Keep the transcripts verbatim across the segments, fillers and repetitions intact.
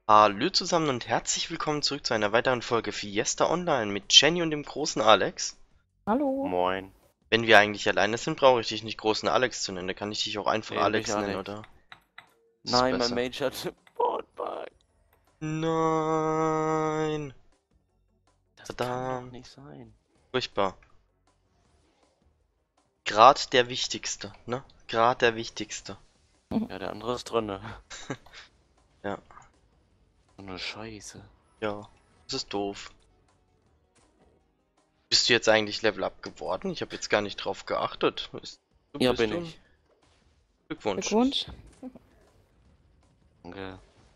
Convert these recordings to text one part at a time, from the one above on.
Hallo zusammen und herzlich willkommen zurück zu einer weiteren Folge Fiesta Online mit Jenny und dem großen Alex. Hallo. Moin. Wenn wir eigentlich alleine sind, brauche ich dich nicht großen Alex zu nennen. Da kann ich dich auch einfach Nee, mich Alex nennen, Alex. oder? Das ist Nein, mein besser. Mage hat Boardbug. Nein. Das kann doch Verdammt. nicht sein. Furchtbar. Grad der Wichtigste, ne? Grad der Wichtigste. Ja, der andere ist drinne. Ja, So eine Scheiße. ja. Das ist doof. Bist du jetzt eigentlich Level Up geworden? Ich habe jetzt gar nicht drauf geachtet. Ist, du Ja, bist bin du? ich. Glückwunsch. Glückwunsch. Danke.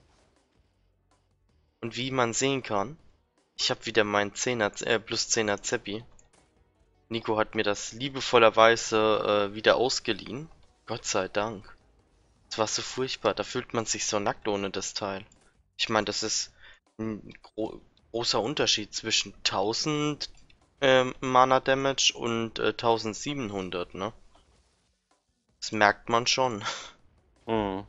Und wie man sehen kann, ich habe wieder mein zehner, äh, plus zehner Zeppi. Nico hat mir das liebevollerweise äh, wieder ausgeliehen. Gott sei Dank. Es war so furchtbar, da fühlt man sich so nackt ohne das Teil. Ich meine, das ist ein gro großer Unterschied zwischen tausend ähm, Mana Damage und äh, tausendsiebenhundert, ne? Das merkt man schon. Mhm.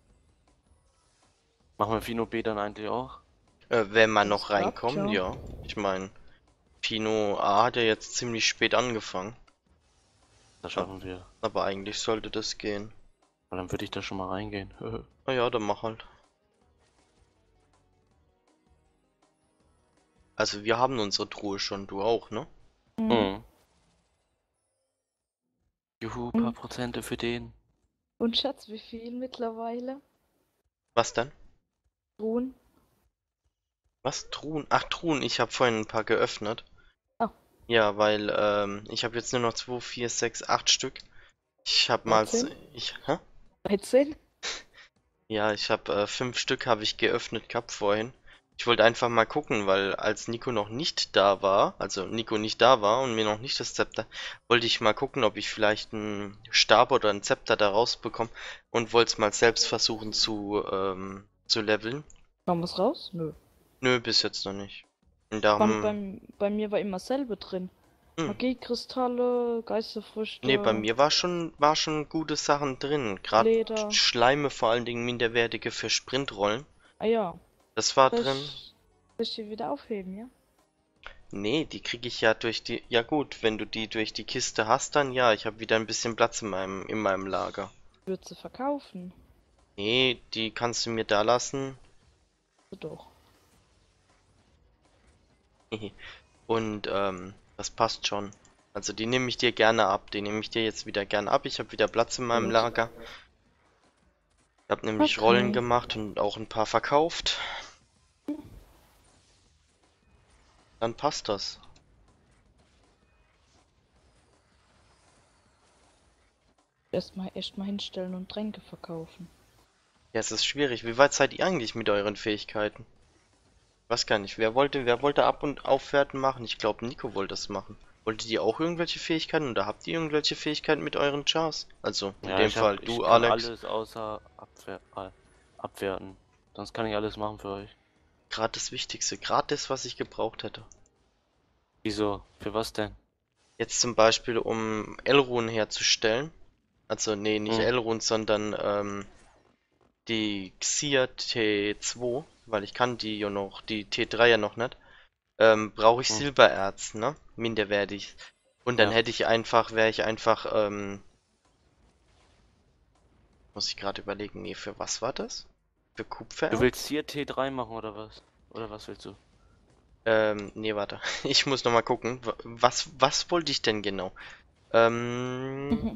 Machen wir Fino B dann eigentlich auch? Äh, wenn man Das noch klappt, reinkommt, ja. ja. Ich meine, Pino A hat ja jetzt ziemlich spät angefangen. Das Ab- schaffen wir. Aber eigentlich sollte das gehen. Weil dann würde ich da schon mal reingehen. Na ja, dann mach halt. Also wir haben unsere Truhe schon, du auch, ne? Mhm. Mhm. Juhu, paar Und, Prozente für den. und Schatz, wie viel mittlerweile? Was denn? Ruhen? Was? Truhen? Ach, Truhen, ich habe vorhin ein paar geöffnet. Ah, Ja, weil ähm, ich habe jetzt nur noch zwei, vier, sechs, acht Stück. Ich habe mal... dreizehn? Ich, hä? dreizehn? Ja, ich habe äh, fünf Stück habe ich geöffnet gehabt vorhin. Ich wollte einfach mal gucken, weil als Nico noch nicht da war, also Nico nicht da war und mir noch nicht das Zepter, wollte ich mal gucken, ob ich vielleicht einen Stab oder ein Zepter da rausbekomme und wollte es mal selbst versuchen zu, ähm, zu leveln. Kam was raus? Nö. Nö, bis jetzt noch nicht. Und Beim, darum, beim, bei mir war immer selbe drin. hm, Magiekristalle, nee, bei Geisterfrüchte, mir war schon, war schon gute Sachen drin. Gerade Leder. Schleime, vor allen Dingen minderwertige für Sprintrollen. Ah ja. Das war Soll drin. ich, soll ich die wieder aufheben, ja? Nee, die kriege ich ja durch die. Ja gut, wenn du die durch die Kiste hast, dann ja. Ich habe wieder ein bisschen Platz in meinem, in meinem Lager. Ich würde sie verkaufen. Nee, die kannst du mir da lassen. So doch. Und ähm, das passt schon. Also die nehme ich dir gerne ab. Die nehme ich dir jetzt wieder gerne ab. Ich habe wieder Platz in meinem Gut. Lager. Ich habe nämlich Rollen Okay. gemacht und auch ein paar verkauft. Dann passt das. Erstmal echt mal hinstellen und Tränke verkaufen. Ja, es ist schwierig. Wie weit seid ihr eigentlich mit euren Fähigkeiten? Weiß gar nicht. Wer wollte, wer wollte Ab- und Aufwerten machen? Ich glaube, Nico wollte das machen. Wolltet ihr auch irgendwelche Fähigkeiten oder habt ihr irgendwelche Fähigkeiten mit euren Chars? Also, in Ja, dem ich hab, Fall ich du, kann Alex. alles außer Abwehr, äh, abwerten. Sonst kann ich alles machen für euch. Gerade das Wichtigste, gerade das, was ich gebraucht hätte. Wieso? Für was denn? Jetzt zum Beispiel, um Elrunen herzustellen. Also, nee, nicht Hm. Elrunen, sondern ähm, die Xia T zwei, weil ich kann die ja noch, die T drei ja noch nicht. Ähm, brauche ich Hm. Silbererz, ne? Minderwertig. Und dann Ja. hätte ich einfach, wäre ich einfach, ähm, muss ich gerade überlegen, nee, für was war das? Für Du Kupfererz? willst hier T drei machen oder was? Oder was willst du? Ähm, nee, warte. Ich muss noch mal gucken. Wa- Was, was wollte ich denn genau? Ähm,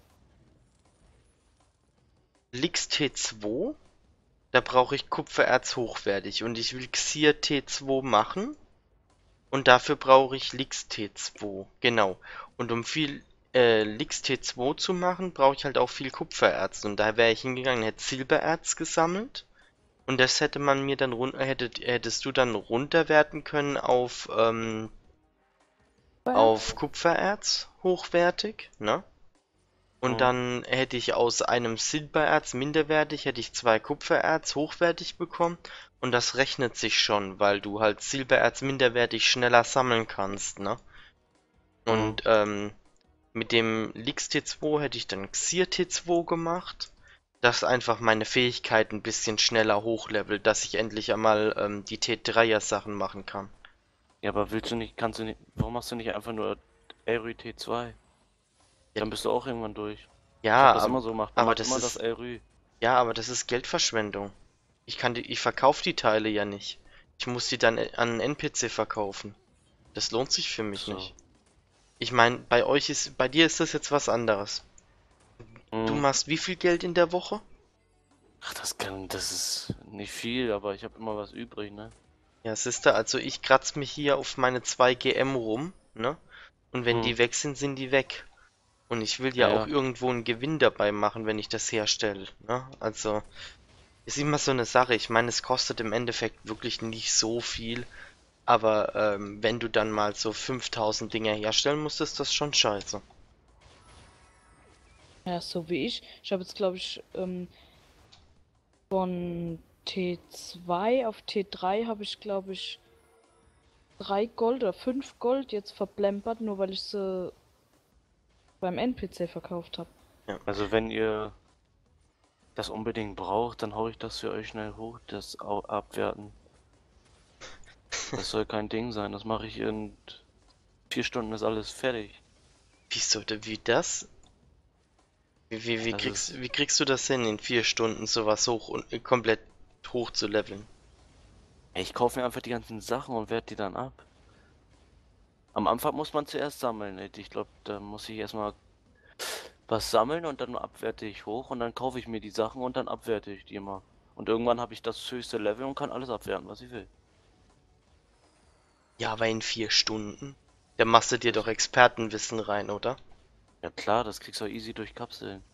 Lix T zwei? Da brauche ich Kupfererz hochwertig und ich will Xir T zwei machen und dafür brauche ich Lix T zwei. Genau. Und um viel äh, Lix T zwei zu machen, brauche ich halt auch viel Kupfererz und da wäre ich hingegangen, hätte Silbererz gesammelt. Und das hätte man mir dann run hättet, hättest du dann runterwerten können auf, ähm, auf Feuerz? Kupfererz hochwertig, ne? Und Hm. dann hätte ich aus einem Silbererz minderwertig, hätte ich zwei Kupfererz hochwertig bekommen. Und das rechnet sich schon, weil du halt Silbererz minderwertig schneller sammeln kannst, ne? Hm. Und ähm, mit dem Lix T zwei hätte ich dann Xir T zwei gemacht. dass einfach meine Fähigkeit ein bisschen schneller hochlevelt, dass ich endlich einmal ähm, die T dreier Sachen machen kann. Ja, aber willst du nicht, kannst du nicht, warum machst du nicht einfach nur Elrü T zwei? Ja, Dann bist du auch irgendwann durch. Ich habe ja, das immer aber, so gemacht, man aber macht das immer das ist, Elrü. ja, aber das ist Geldverschwendung. Ich kann die, ich verkaufe die Teile ja nicht. Ich muss die dann an einen N P C verkaufen. Das lohnt sich für mich So. nicht. Ich meine, bei euch ist, bei dir ist das jetzt was anderes. Du Hm. machst wie viel Geld in der Woche? Ach, das kann, das ist nicht viel, aber ich habe immer was übrig, ne? Ja, siehste, also ich kratz mich hier auf meine zwei G M rum, ne? Und wenn Hm. die weg sind, sind die weg. Und ich will Ja, ja auch ja. irgendwo einen Gewinn dabei machen, wenn ich das herstelle, ne? Also, ist immer so eine Sache. Ich meine, es kostet im Endeffekt wirklich nicht so viel, aber ähm, wenn du dann mal so fünftausend Dinger herstellen musst, ist das schon scheiße. Ja, so wie ich. Ich habe jetzt, glaube ich, ähm, von T zwei auf T drei habe ich, glaube ich, drei Gold oder fünf Gold jetzt verplempert, nur weil ich sie beim N P C verkauft habe. Ja. Also wenn ihr das unbedingt braucht, dann hau ich das für euch schnell hoch, das Au- Abwerten. Das soll kein Ding sein, das mache ich in vier Stunden ist alles fertig. Wieso, denn wie das? Wie, wie, wie Das ist, kriegst, wie kriegst du das hin, in vier Stunden sowas hoch und äh, komplett hoch zu leveln? ich kaufe mir einfach die ganzen Sachen und werte die dann ab. Am Anfang muss man zuerst sammeln. ey. Ich glaube, da muss ich erstmal was sammeln und dann abwerte ich hoch und dann kaufe ich mir die Sachen und dann abwerte ich die immer. Und irgendwann habe ich das höchste Level und kann alles abwerten, was ich will. Ja, aber in vier Stunden? Da machst du dir doch Das, Expertenwissen rein, oder? ja klar, das kriegst du easy durch Kapseln.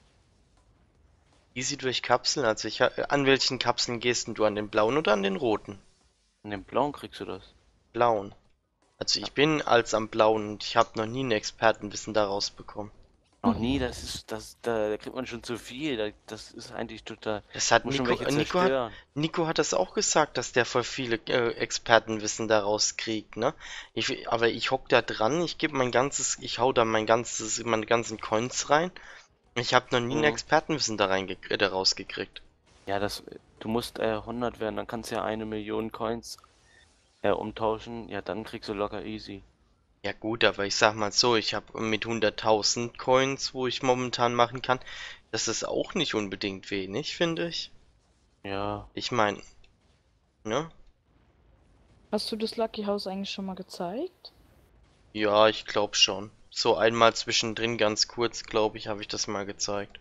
Easy durch Kapseln, also ich, ha- an welchen Kapseln gehst denn du? An den blauen oder an den roten? In dem blauen kriegst du das. Blauen. Also Ja. ich bin als am blauen und ich habe noch nie ein Expertenwissen daraus bekommen. Noch nie, das ist, das, da, da kriegt man schon zu viel. Da, das ist eigentlich total. Das Ich hat muss schon Nico, welche äh, Nico hat, zerstören. Nico hat das auch gesagt, dass der voll viele äh, Expertenwissen daraus kriegt, ne? Ich, aber ich hock da dran, ich gebe mein ganzes, ich hau da mein ganzes, meine ganzen Coins rein. Ich habe noch nie ein Mhm. Expertenwissen da rein äh, daraus gekriegt. Ja, das, du musst äh, hundert werden, dann kannst du ja eine Million Coins äh, umtauschen. Ja, dann kriegst du locker easy. Ja gut, aber ich sag mal so, ich habe mit hunderttausend Coins, wo ich momentan machen kann, das ist auch nicht unbedingt wenig, finde ich. Ja, Ich meine, ne? Hast du das Lucky House eigentlich schon mal gezeigt? Ja, ich glaube schon. So einmal zwischendrin ganz kurz, glaube ich, habe ich das mal gezeigt.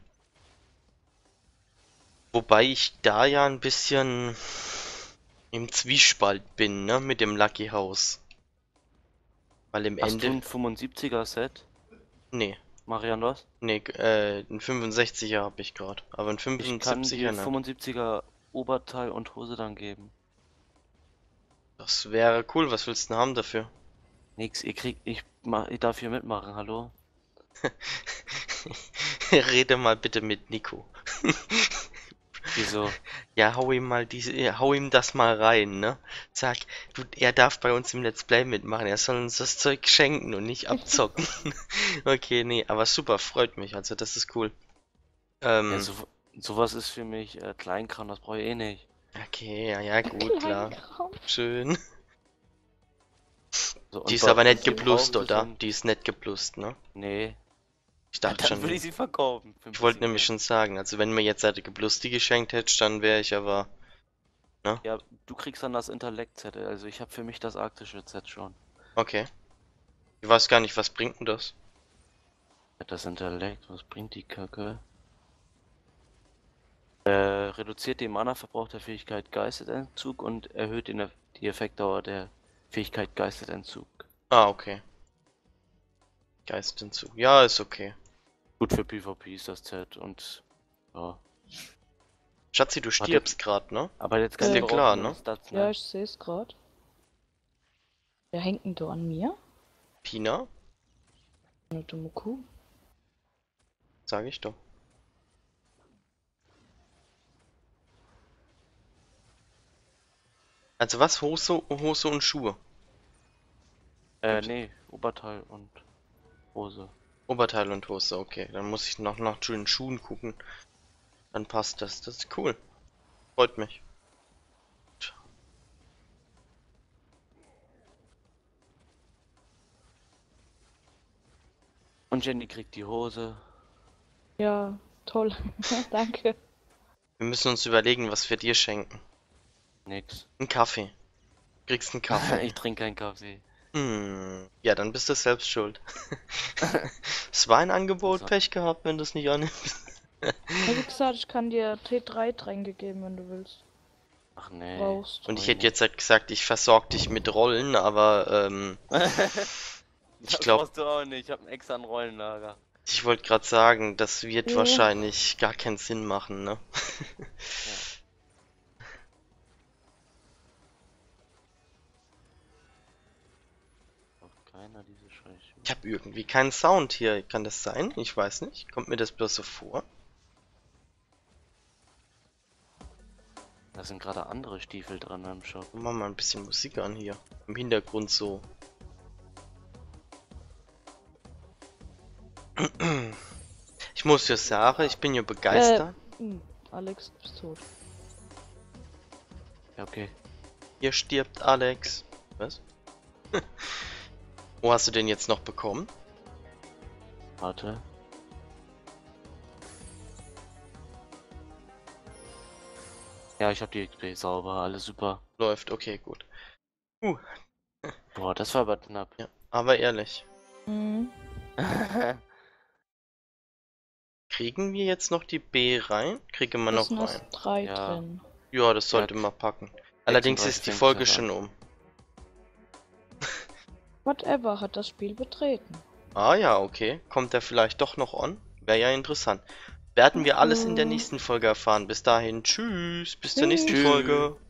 Wobei ich da ja ein bisschen im Zwiespalt bin, ne, mit dem Lucky House. Weil im hast du Ende, ein fünfundsiebziger Set? nee, Marian, was? nee, äh, ein fünfundsechziger habe ich gerade, aber ein Ich kann fünfundsiebziger dir nicht. fünfundsiebziger Oberteil und Hose dann geben. Das wäre cool, was willst du denn haben dafür? Nix, ihr kriegt, ich mach, ich darf hier mitmachen, hallo? Rede mal bitte mit Nico. Wieso? Ja, hau ihm mal diese, ja, hau ihm das mal rein, ne? Sag, du, er darf bei uns im Let's Play mitmachen, er soll uns das Zeug schenken und nicht abzocken. Okay, nee, aber super, freut mich, also das ist cool. Ja, Ähm, so, sowas ist für mich äh, Kleinkram, das brauche ich eh nicht. okay, ja, ja, gut, klar. Kleinkram. Schön. So, Die und ist bei aber nicht uns im geplust, Haus oder? sind. Die ist nicht geplust, ne? Nee. Ich Ja, dachte dann würde schon, ich sie verkaufen für ein ich wollte bisschen nämlich mehr. schon sagen, also wenn mir jetzt eine gepluste geschenkt hättest, dann wäre ich aber, ne? Ja, du kriegst dann das Intellekt-Set, also ich habe für mich das arktische Set schon. Okay. Ich weiß gar nicht, was bringt denn das? Ja, das Intellekt, was bringt die Kacke? Äh, reduziert den Mana-Verbrauch der Fähigkeit Geistesentzug und erhöht den, Eff- die Effektdauer der Fähigkeit Geistesentzug. Ah, okay. Geist hinzu. Ja, ist okay. Gut für PvP ist das Set und ja. Schatzi, du Warte, stirbst grad, ne? aber jetzt Ist keine dir Äh, klar, berauschenden ne? Stats, ja, ne? ich sehe es gerade. Wer hängt denn da an mir? Pina? Eine dumme Kuh. Sag ich doch. Also was? Hose, Hose und Schuhe? Äh, nee, Oberteil und Hose. Oberteil und Hose, okay. Dann muss ich noch nach schönen Schuhen gucken. Dann passt das. Das ist cool. Freut mich. Und Jenny kriegt die Hose. Ja, toll. Danke. Wir müssen uns überlegen, was wir dir schenken. Nix. Ein Kaffee. Du kriegst einen Kaffee. Ich trinke keinen Kaffee. Hm. Ja, dann bist du selbst schuld. Es war ein Angebot, Also- Pech gehabt, wenn du es nicht annimmst. Wie gesagt, ich kann dir T drei Tränke geben, wenn du willst. Ach nee. Brauchst. Und ich Sorry, hätte jetzt halt gesagt, ich versorge dich mit Rollen, aber ähm, ich glaub- brauchst du auch nicht. Ich habe ein extra ein Rollenlager. ich wollte gerade sagen, das wird Ja. wahrscheinlich gar keinen Sinn machen, ne? Braucht keiner diese Scheiße. Ich habe irgendwie keinen Sound hier. Kann das sein? Ich weiß nicht. Kommt mir das bloß so vor? Da sind gerade andere Stiefel dran im Shop. Machen wir mal ein bisschen Musik an hier. Im Hintergrund so. Ich muss ja sagen, ich bin ja begeistert. Hm, Alex, du bist tot. Ja, okay. Hier stirbt Alex. Was? Wo hast du den jetzt noch bekommen? Warte. Ja, ich habe die X P sauber, alles super. Läuft, okay, gut. Uh, Boah, das war aber knapp. ja, aber ehrlich. Mhm. Kriegen wir jetzt noch die B rein? Kriegen wir noch Es sind rein? erst drei Ja. drin. Ja, das sollte Ja, man packen. Allerdings ist die sechsunddreißig Folge fängt's schon um. Whatever hat das Spiel betreten. Ah ja, okay. Kommt er vielleicht doch noch on? Wäre ja interessant. Werden wir alles in der Mhm. nächsten Folge erfahren. Bis dahin, tschüss. Bis zur nächsten Tschüss. Folge.